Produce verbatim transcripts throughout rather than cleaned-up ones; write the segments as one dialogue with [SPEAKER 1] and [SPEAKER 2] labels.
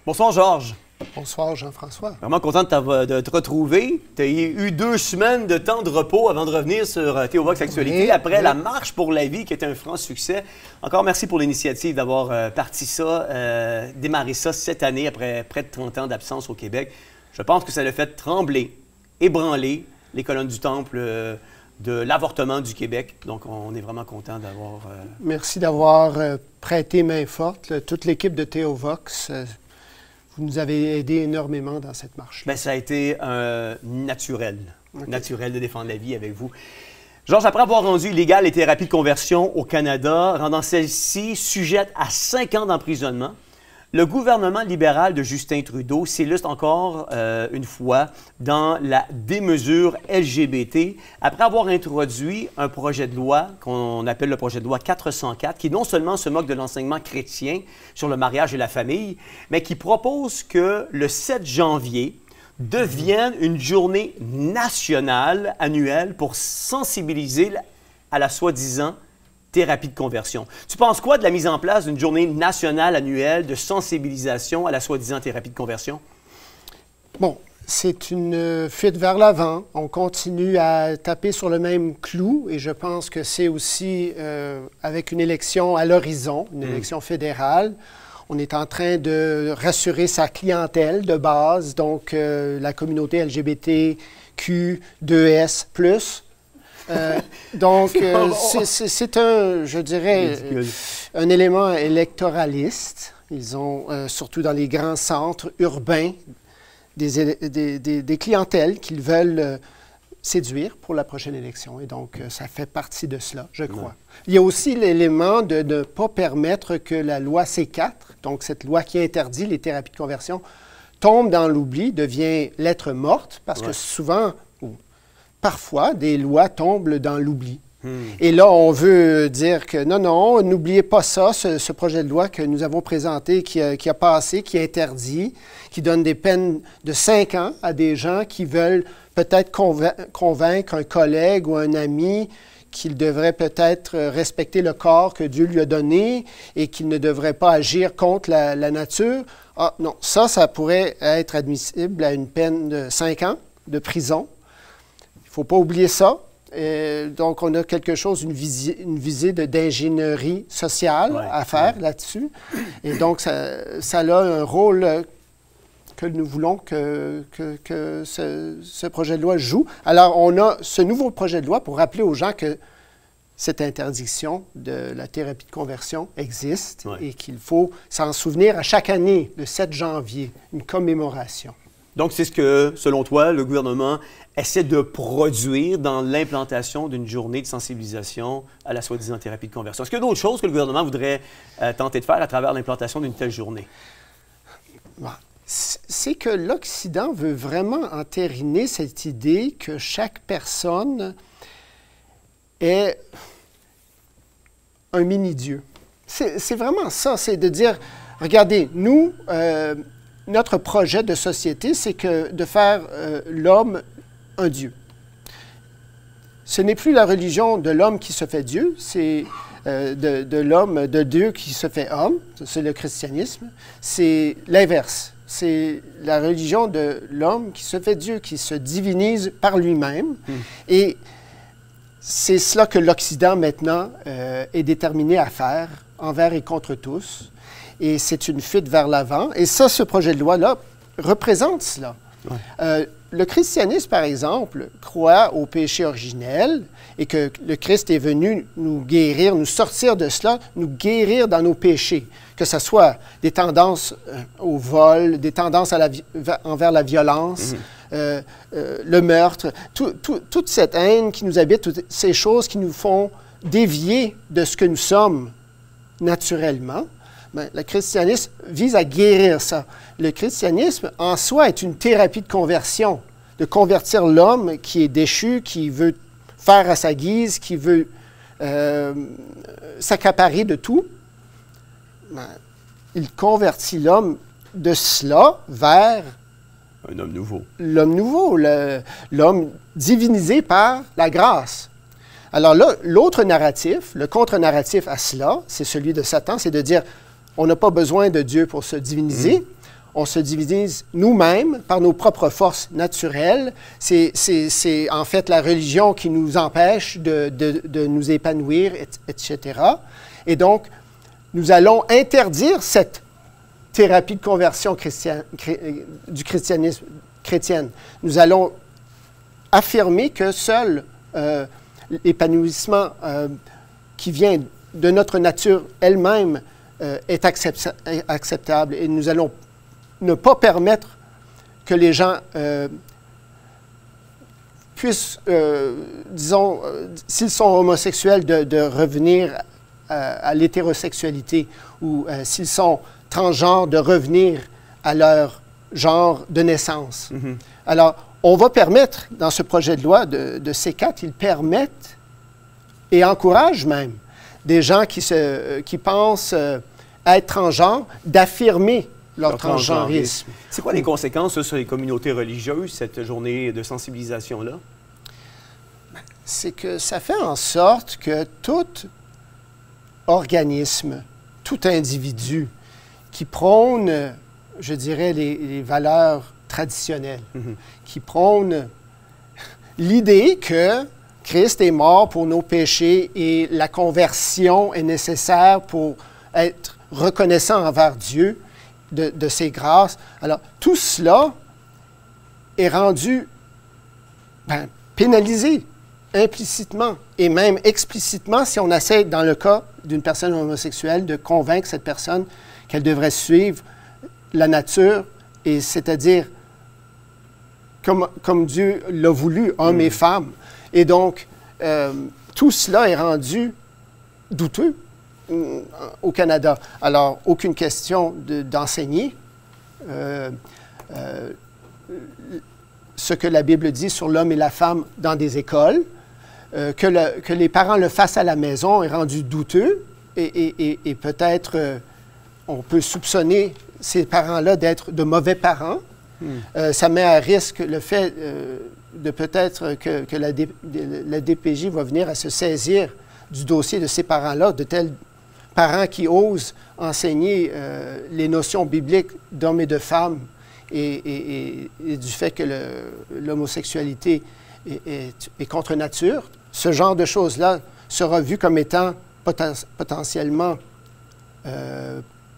[SPEAKER 1] Bonsoir, Georges.
[SPEAKER 2] Bonsoir, Jean-François.
[SPEAKER 1] Vraiment content de, de te retrouver. Tu as eu deux semaines de temps de repos avant de revenir sur euh, Théovox Actualité, oui, après oui. la Marche pour la vie qui était un franc succès. Encore merci pour l'initiative d'avoir euh, parti ça, euh, démarré ça cette année après près de trente ans d'absence au Québec. Je pense que ça l'a fait trembler, ébranler les colonnes du Temple euh, de l'avortement du Québec. Donc, on est vraiment content d'avoir... Euh...
[SPEAKER 2] Merci d'avoir euh, prêté main forte. Là, toute l'équipe de Théovox, euh, vous nous avez aidé énormément dans cette marche.
[SPEAKER 1] Bien, ça a été euh, naturel, okay. naturel de défendre la vie avec vous. Georges, après avoir rendu illégales les thérapies de conversion au Canada, rendant celles-ci sujettes à cinq ans d'emprisonnement, le gouvernement libéral de Justin Trudeau s'illustre encore euh, une fois dans la démesure L G B T après avoir introduit un projet de loi qu'on appelle le projet de loi quatre cent quatre qui non seulement se moque de l'enseignement chrétien sur le mariage et la famille, mais qui propose que le sept janvier devienne une journée nationale annuelle pour sensibiliser à la soi-disant thérapie de conversion. Tu penses quoi de la mise en place d'une journée nationale annuelle de sensibilisation à la soi-disant thérapie de conversion?
[SPEAKER 2] Bon, c'est une fuite vers l'avant. On continue à taper sur le même clou et je pense que c'est aussi euh, avec une élection à l'horizon, une mmh. élection fédérale. On est en train de rassurer sa clientèle de base, donc euh, la communauté L G B T Q deux S plus. Euh, donc, euh, c'est un, je dirais, euh, un élément électoraliste. Ils ont, euh, surtout dans les grands centres urbains, des, des, des, des clientèles qu'ils veulent euh, séduire pour la prochaine élection. Et donc, euh, ça fait partie de cela, je crois. Ouais. Il y a aussi l'élément de ne pas permettre que la loi C quatre, donc cette loi qui interdit les thérapies de conversion, tombe dans l'oubli, devient lettre morte, parce ouais. que souvent... Parfois, des lois tombent dans l'oubli. Hmm. Et là, on veut dire que non, non, n'oubliez pas ça, ce, ce projet de loi que nous avons présenté, qui a, qui a passé, qui interdit, qui donne des peines de cinq ans à des gens qui veulent peut-être convain convaincre un collègue ou un ami qu'il devrait peut-être respecter le corps que Dieu lui a donné et qu'il ne devrait pas agir contre la, la nature. Ah non, ça, ça pourrait être admissible à une peine de cinq ans de prison. Il ne faut pas oublier ça. Et donc, on a quelque chose, une visée, une visée d'ingénierie sociale ouais, à faire ouais. là-dessus. Et donc, ça, ça a un rôle que nous voulons que, que, que ce, ce projet de loi joue. Alors, on a ce nouveau projet de loi pour rappeler aux gens que cette interdiction de la thérapie de conversion existe ouais. et qu'il faut s'en souvenir à chaque année, le sept janvier, une commémoration.
[SPEAKER 1] Donc, c'est ce que, selon toi, le gouvernement essaie de produire dans l'implantation d'une journée de sensibilisation à la soi-disant thérapie de conversion. Est-ce qu'il y a d'autres choses que le gouvernement voudrait euh, tenter de faire à travers l'implantation d'une telle journée?
[SPEAKER 2] C'est que l'Occident veut vraiment entériner cette idée que chaque personne est un mini-dieu. C'est vraiment ça, c'est de dire, regardez, nous... Euh, Notre projet de société, c'est que de faire euh, l'homme un Dieu. Ce n'est plus la religion de l'homme qui se fait Dieu, c'est euh, de, de l'homme, de Dieu qui se fait homme, c'est le christianisme. C'est l'inverse, c'est la religion de l'homme qui se fait Dieu, qui se divinise par lui-même. Mm. Et c'est cela que l'Occident, maintenant, euh, est déterminé à faire, envers et contre tous. Et c'est une fuite vers l'avant. Et ça, ce projet de loi-là représente cela. Ouais. Euh, le christianisme, par exemple, croit au péché originel et que le Christ est venu nous guérir, nous sortir de cela, nous guérir dans nos péchés. Que ce soit des tendances euh, au vol, des tendances à la envers la violence, mm-hmm. euh, euh, le meurtre, tout, tout, toute cette haine qui nous habite, toutes ces choses qui nous font dévier de ce que nous sommes naturellement. Bien, le christianisme vise à guérir ça. Le christianisme, en soi, est une thérapie de conversion, de convertir l'homme qui est déchu, qui veut faire à sa guise, qui veut euh, s'accaparer de tout. Bien, il convertit l'homme de cela vers...
[SPEAKER 1] Un homme nouveau.
[SPEAKER 2] L'homme nouveau, l'homme divinisé par la grâce. Alors là, l'autre narratif, le contre-narratif à cela, c'est celui de Satan, c'est de dire... On n'a pas besoin de Dieu pour se diviniser. Mmh. on se divise nous-mêmes par nos propres forces naturelles. C'est, c'est, c'est en fait la religion qui nous empêche de, de, de nous épanouir, et, et cetera. Et donc, nous allons interdire cette thérapie de conversion chrétienne, chré, du christianisme chrétienne. Nous allons affirmer que seul euh, l'épanouissement euh, qui vient de notre nature elle-même euh, est accept, acceptable et nous allons ne pas permettre que les gens euh, puissent, euh, disons, euh, s'ils sont homosexuels, de, de revenir à, à l'hétérosexualité ou euh, s'ils sont transgenres, de revenir à leur genre de naissance. Mm-hmm. Alors, on va permettre, dans ce projet de loi de, de C quatre, ils permettent et encouragent même des gens qui, se, qui pensent euh, être transgenres d'affirmer leur, leur transgenrisme.
[SPEAKER 1] C'est quoi les conséquences ça, sur les communautés religieuses, cette journée de sensibilisation-là?
[SPEAKER 2] C'est que ça fait en sorte que tout organisme, tout individu qui prône, je dirais, les, les valeurs traditionnelles, mm-hmm. qui prône l'idée que Christ est mort pour nos péchés et la conversion est nécessaire pour être reconnaissant envers Dieu de, de ses grâces. Alors, tout cela est rendu ben, pénalisé implicitement et même explicitement si on essaie, dans le cas d'une personne homosexuelle, de convaincre cette personne qu'elle devrait suivre la nature, et c'est-à-dire comme, comme Dieu l'a voulu, hommes mmh. et femmes. Et donc, euh, tout cela est rendu douteux euh, au Canada. Alors, aucune question de, d'enseigner euh, euh, ce que la Bible dit sur l'homme et la femme dans des écoles, euh, que, le, que les parents le fassent à la maison est rendu douteux, et, et, et, et peut-être euh, on peut soupçonner ces parents-là d'être de mauvais parents. Mm. Euh, ça met à risque le fait euh, de peut-être que, que la, D, la D P J va venir à se saisir du dossier de ces parents-là, de tels parents qui osent enseigner euh, les notions bibliques d'hommes et de femmes et, et, et, et du fait que le, l'homosexualité est, est, est contre nature. Ce genre de choses-là sera vu comme étant poten, potentiellement euh,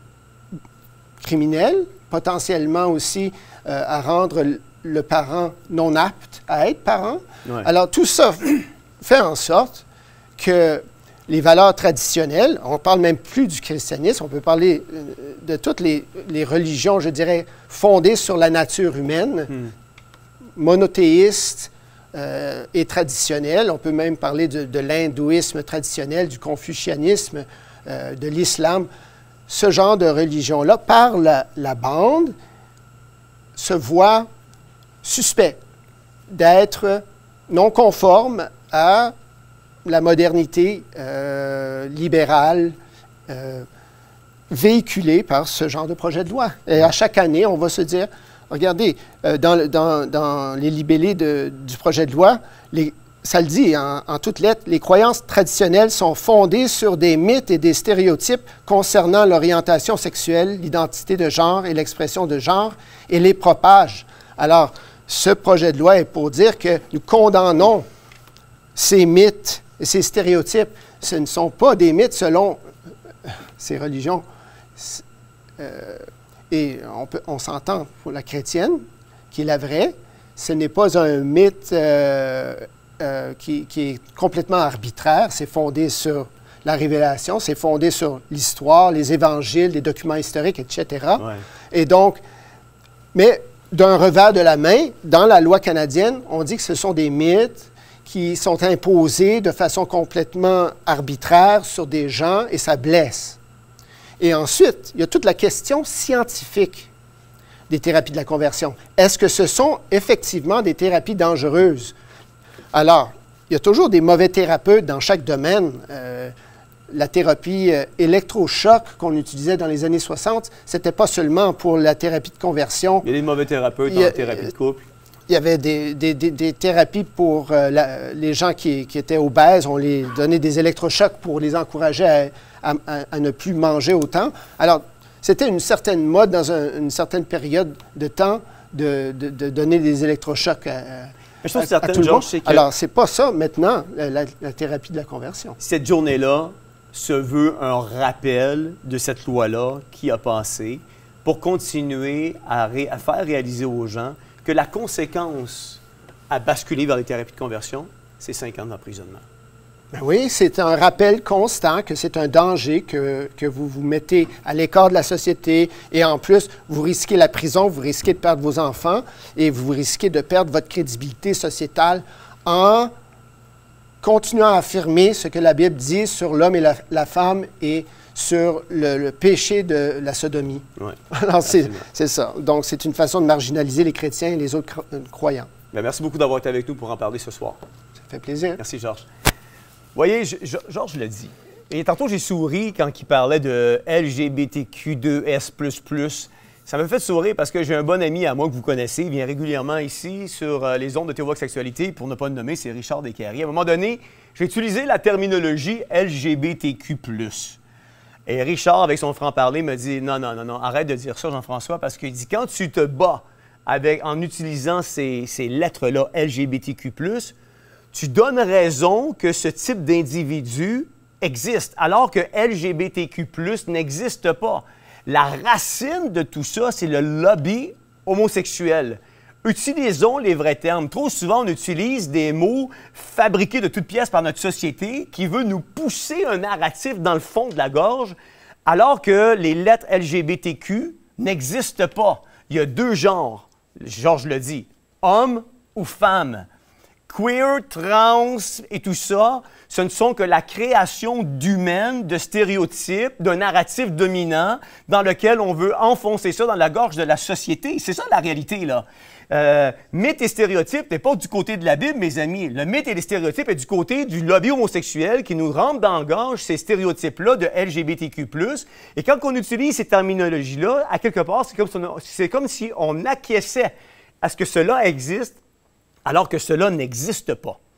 [SPEAKER 2] criminel, potentiellement aussi euh, à rendre le, le parent non apte à être parent. Ouais. Alors, tout ça fait en sorte que les valeurs traditionnelles, on ne parle même plus du christianisme, on peut parler de toutes les, les religions, je dirais, fondées sur la nature humaine, hmm. monothéistes euh, et traditionnelles. On peut même parler de, de l'hindouisme traditionnel, du confucianisme, euh, de l'islam. Ce genre de religion-là, par la, la bande, se voit suspect d'être non conforme à la modernité euh, libérale euh, véhiculée par ce genre de projet de loi. Et à chaque année, on va se dire, regardez, euh, dans, dans, dans les libellés de, du projet de loi, les, ça le dit en, en toutes lettres, les croyances traditionnelles sont fondées sur des mythes et des stéréotypes concernant l'orientation sexuelle, l'identité de genre et l'expression de genre, et les propagent. Alors, ce projet de loi est pour dire que nous condamnons ces mythes et ces stéréotypes. Ce ne sont pas des mythes selon ces religions. Euh, et on, peut, on s'entend pour la chrétienne, qui est la vraie. Ce n'est pas un mythe euh, euh, qui, qui est complètement arbitraire. C'est fondé sur la révélation, c'est fondé sur l'histoire, les évangiles, les documents historiques, et cetera. Ouais. Et donc, mais d'un revers de la main, dans la loi canadienne, on dit que ce sont des mythes qui sont imposés de façon complètement arbitraire sur des gens et ça blesse. Et ensuite, il y a toute la question scientifique des thérapies de la conversion. Est-ce que ce sont effectivement des thérapies dangereuses? Alors, il y a toujours des mauvais thérapeutes dans chaque domaine. Euh, la thérapie euh, électrochoc qu'on utilisait dans les années soixante, ce n'était pas seulement pour la thérapie de conversion. Il y a
[SPEAKER 1] des mauvais thérapeutes dans la thérapie de couple.
[SPEAKER 2] Il y avait des, des, des, des thérapies pour euh, la, les gens qui, qui étaient obèses. On les donnait des électrochocs pour les encourager à, à, à, à ne plus manger autant. Alors, C'était une certaine mode dans un, une certaine période de temps de, de, de donner des électrochocs à,
[SPEAKER 1] je trouve
[SPEAKER 2] à,
[SPEAKER 1] certaine,
[SPEAKER 2] à tout le
[SPEAKER 1] Georges,
[SPEAKER 2] monde.
[SPEAKER 1] que
[SPEAKER 2] Alors, c'est pas ça maintenant, la, la thérapie de la conversion.
[SPEAKER 1] Cette journée-là se veut un rappel de cette loi-là qui a passé pour continuer à, ré, à faire réaliser aux gens que la conséquence à basculer vers les thérapies de conversion, c'est cinq ans d'emprisonnement.
[SPEAKER 2] Ben oui, c'est un rappel constant que c'est un danger, que, que vous vous mettez à l'écart de la société et en plus, vous risquez la prison, vous risquez de perdre vos enfants et vous risquez de perdre votre crédibilité sociétale en continuant à affirmer ce que la Bible dit sur l'homme et la, la femme et sur le, le péché de la sodomie.
[SPEAKER 1] Oui,
[SPEAKER 2] alors, c'est ça. Donc, c'est une façon de marginaliser les chrétiens et les autres cro croyants.
[SPEAKER 1] Bien, merci beaucoup d'avoir été avec nous pour en parler ce soir.
[SPEAKER 2] Ça fait plaisir.
[SPEAKER 1] Merci, Georges. Vous voyez, je, je, Georges l'a dit. Et tantôt, j'ai souri quand il parlait de L G B T Q deux S plus plus. Ça m'a fait sourire parce que j'ai un bon ami à moi que vous connaissez. Il vient régulièrement ici sur euh, les ondes de Théovox Sexualité. Pour ne pas le nommer, c'est Richard Descaries. À un moment donné, j'ai utilisé la terminologie L G B T Q plus. Et Richard, avec son franc-parler, me dit « Non, non, non, non, arrête de dire ça, Jean-François, parce qu'il dit quand tu te bats avec, en utilisant ces, ces lettres-là, L G B T Q plus, tu donnes raison que ce type d'individu existe, alors que L G B T Q plus n'existe pas. La racine de tout ça, c'est le lobby homosexuel. Utilisons les vrais termes. Trop souvent, on utilise des mots fabriqués de toutes pièces par notre société qui veut nous pousser un narratif dans le fond de la gorge, alors que les lettres L G B T Q n'existent pas. Il y a deux genres, Georges le dit, homme ou femme. Queer, trans et tout ça, ce ne sont que la création d'humaines, de stéréotypes, d'un narratif dominant dans lequel on veut enfoncer ça dans la gorge de la société. C'est ça la réalité, là. Euh, mythe et stéréotype n'est pas du côté de la Bible, mes amis. Le mythe et les stéréotypes est du côté du lobby homosexuel qui nous rentre dans la gorge ces stéréotypes-là de L G B T Q plus. Et quand on utilise ces terminologies-là, à quelque part, c'est comme, si on, c'est comme si on acquiesçait à ce que cela existe alors que cela n'existe pas.